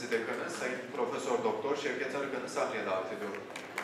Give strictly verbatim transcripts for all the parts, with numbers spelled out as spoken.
Fakültesi Dekanı Sayın Profesör Doktor Şevket Arıkan'ı sahneye davet ediyorum.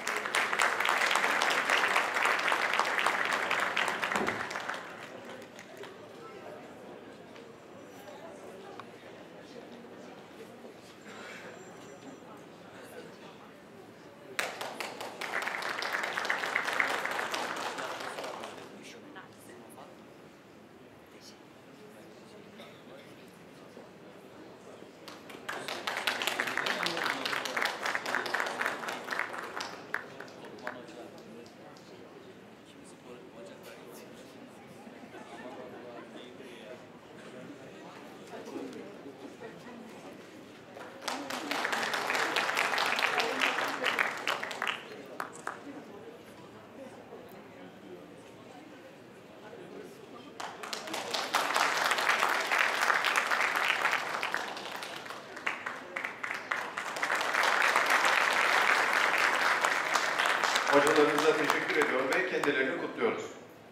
Hocalarımıza teşekkür ediyor ve kendilerini kutluyoruz.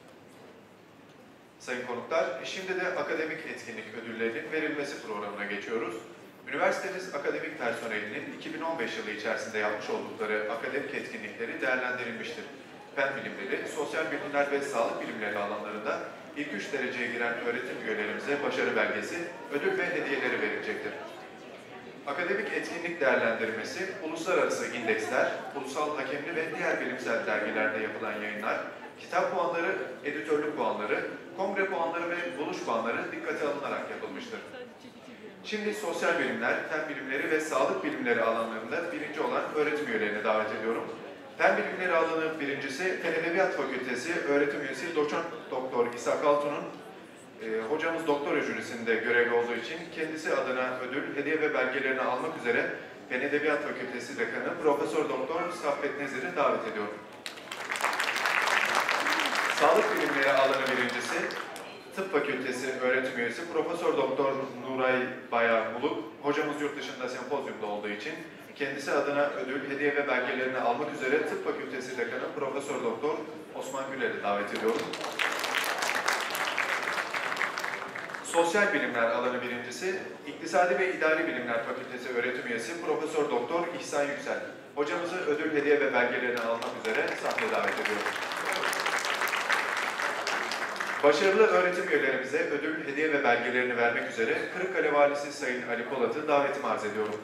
Sayın konuklar, şimdi de akademik etkinlik ödüllerinin verilmesi programına geçiyoruz. Üniversitemiz akademik personelinin iki bin on beş yılı içerisinde yapmış oldukları akademik etkinlikleri değerlendirilmiştir. Fen bilimleri, sosyal bilimler ve sağlık bilimleri alanlarında ilk üç dereceye giren öğretim üyelerimize başarı belgesi, ödül ve hediyeleri verilecektir. Akademik etkinlik değerlendirmesi, uluslararası indeksler, ulusal hakemli ve diğer bilimsel dergilerde yapılan yayınlar, kitap puanları, editörlük puanları, kongre puanları ve buluş puanları dikkate alınarak yapılmıştır. Şimdi sosyal bilimler, fen bilimleri ve sağlık bilimleri alanlarında birinci olan öğretim üyelerini davet ediyorum. Fen bilimleri alanı birincisi, Fen Edebiyat Fakültesi öğretim üyesi Doçent Doktor İshak Altun'un E, hocamız doktora jürisinde görevli olduğu için kendisi adına ödül, hediye ve belgelerini almak üzere Fen Edebiyat Fakültesi Dekanı Profesör Doktor Saffet Nezir'i davet ediyorum. Sağlık bilimleri alanı birincisi, Tıp Fakültesi öğretim üyesi Profesör Doktor Nuray Bayar-Muluk, hocamız yurt dışında sempozyumda olduğu için kendisi adına ödül, hediye ve belgelerini almak üzere Tıp Fakültesi Dekanı Profesör Doktor Osman Güler'i davet ediyorum. Sosyal bilimler alanı birincisi, İktisadi ve İdari Bilimler Fakültesi öğretim üyesi Profesör Doktor İhsan Yüksel. Hocamızı ödül, hediye ve belgelerini almak üzere sahneye davet ediyoruz. Başarılı öğretim üyelerimize ödül, hediye ve belgelerini vermek üzere Kırıkkale Valisi Sayın Ali Polat'ı davetimi arz ediyorum.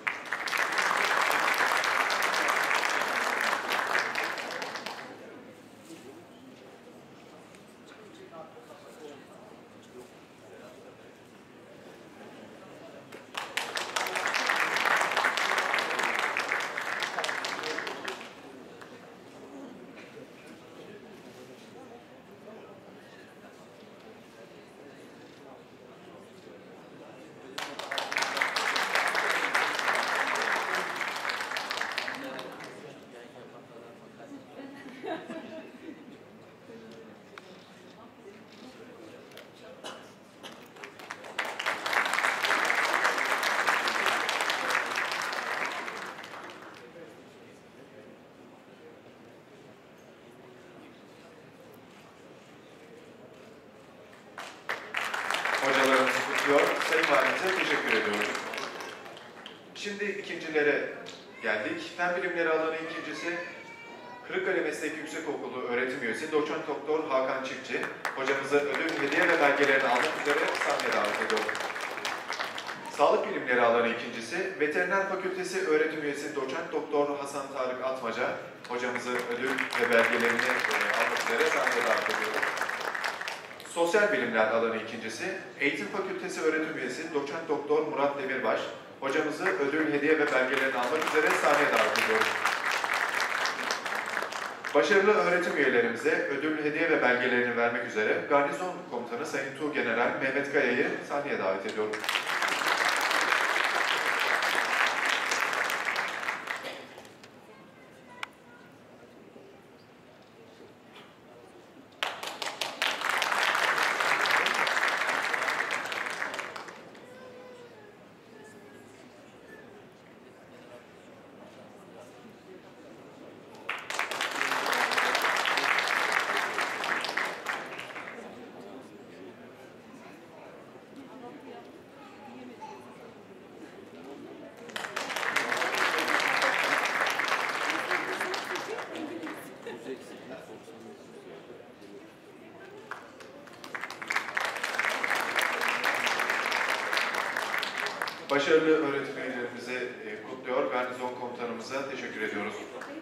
Hocalarımızı kutluyor. Sayın Valimize teşekkür ediyoruz. Şimdi ikincilere geldik. Fen bilimleri alanı ikincisi, Kırıkkale Meslek Yüksekokulu öğretim üyesi Doçent Doktor Hakan Çiftçi. Hocamızı ödül, hediye ve belgelerini almak üzere sahneye davet ediyorum. Sağlık bilimleri alanı ikincisi, Veteriner Fakültesi öğretim üyesi Doçent Doktor Hasan Tarık Atmaca. Hocamızı ödül ve belgelerini almak üzere sahneye davet ediyorum. Sosyal bilimler alanı ikincisi, Eğitim Fakültesi öğretim üyesi Doçent Doktor Murat Demirbaş. Hocamızı ödül, hediye ve belgelerini almak üzere sahneye davet ediyoruz. Başarılı öğretim üyelerimize ödül, hediye ve belgelerini vermek üzere Garnizon Komutanı Sayın Tuğgeneral Mehmet Kaya'yı sahneye davet ediyorum. Başarılı öğretim üyelerimizi e, kutluyor, garnizon komutanımıza teşekkür ediyoruz.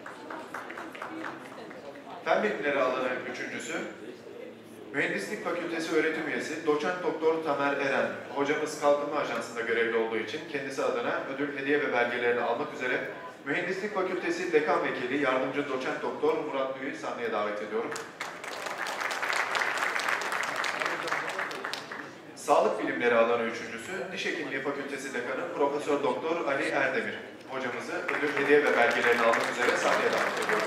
Fen bilimleri alanı üçüncüsü, Mühendislik Fakültesi öğretim üyesi Doçent Doktor Tamer Eren, hocamız Kalkınma Ajansı'nda görevli olduğu için kendisi adına ödül, hediye ve belgelerini almak üzere Mühendislik Fakültesi Dekan Vekili Yardımcı Doçent Doktor Murat Büyük'ü sahneye davet ediyorum. Sağlık Bilimleri alanı üçüncüsü, Diş Hekimliği Fakültesi Dekanı Profesör Doktor Ali Erdemir, hocamızı ödül, hediye ve belgelerini almak üzere sahneye davet ediyorum.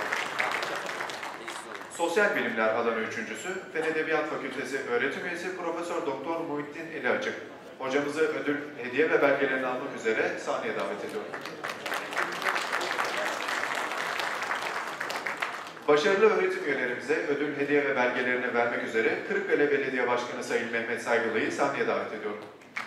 Sosyal Bilimler alanı üçüncüsü, Fen Edebiyat Fakültesi öğretim üyesi Profesör Doktor Muhittin İli Açık, hocamızı ödül, hediye ve belgelerini almak üzere sahneye davet ediyorum. Başarılı öğretim üyelerimize ödül, hediye ve belgelerini vermek üzere Kırıkkale Belediye Başkanı Sayın Mehmet Saygılı'yı sahneye davet ediyorum.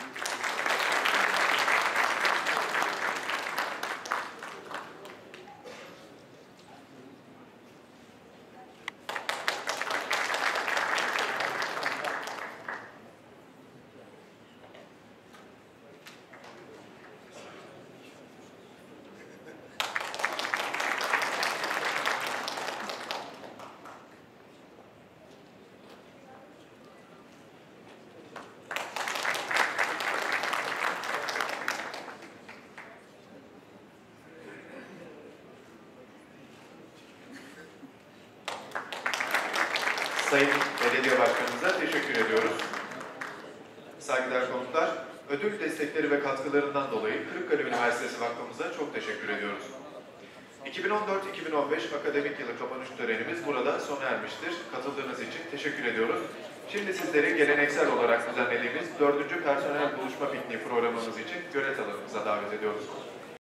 Sayın Belediye Başkanımıza teşekkür ediyoruz. Saygıdeğer konuklar, ödül destekleri ve katkılarından dolayı Kırıkkale Üniversitesi Vakfımıza çok teşekkür ediyoruz. iki bin on dört iki bin on beş akademik yılı kapanış törenimiz burada sona ermiştir. Katıldığınız için teşekkür ediyoruz. Şimdi sizleri geleneksel olarak düzenlediğimiz dördüncü personel buluşma pikniği programımız için gölet alanımıza davet ediyoruz.